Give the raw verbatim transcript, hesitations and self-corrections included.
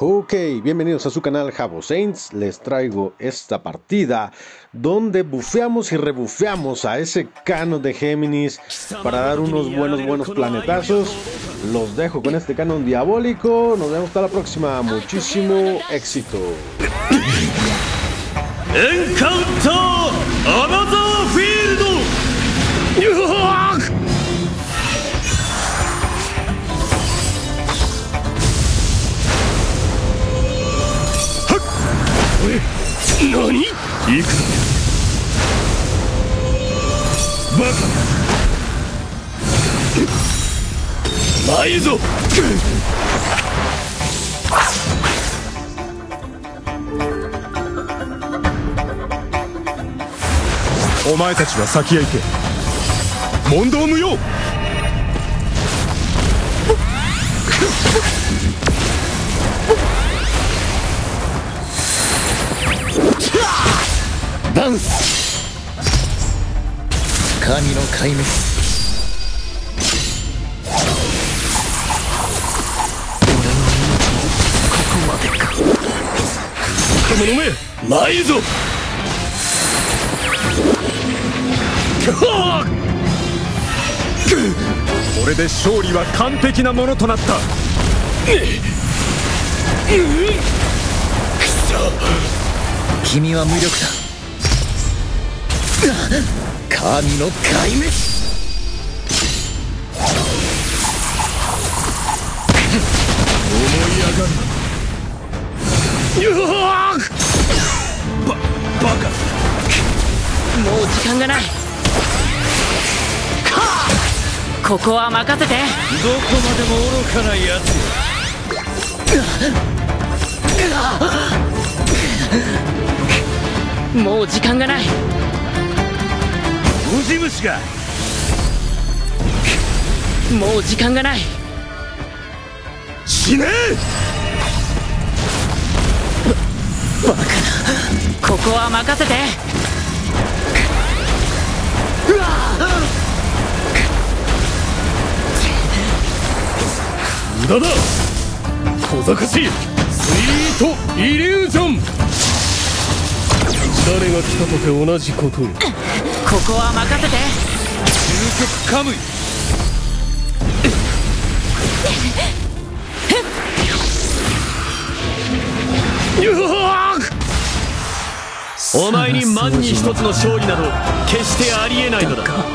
Ok, bienvenidos a su canal Habbo Saints. Les traigo esta partida donde bufeamos y rebufeamos a ese canon de Géminis para dar unos buenos buenos planetazos. Los dejo con este canon diabólico. Nos vemos hasta la próxima. Muchísimo éxito. Encounter Another Field. NANI?行くぞバカ前ぞお前たちは先へ行け問答無用ダンス神の壊滅俺の命もここまでかこの目前ぞこれで勝利は完璧なものとなった。くそ君は無力だ神の壊滅思い上がるなババカもう時間がない。ここは任せて。 どこまでも愚かなやつ。もう時間がない。 ウジ虫がもう時間がない。 死ねバカな。ここは任せて。うわ無駄だ小賢しいスイートイリュージョン誰が来たとて同じことよここは任せて。 究極カムイお前に万に一つの勝利など決してありえないのだ。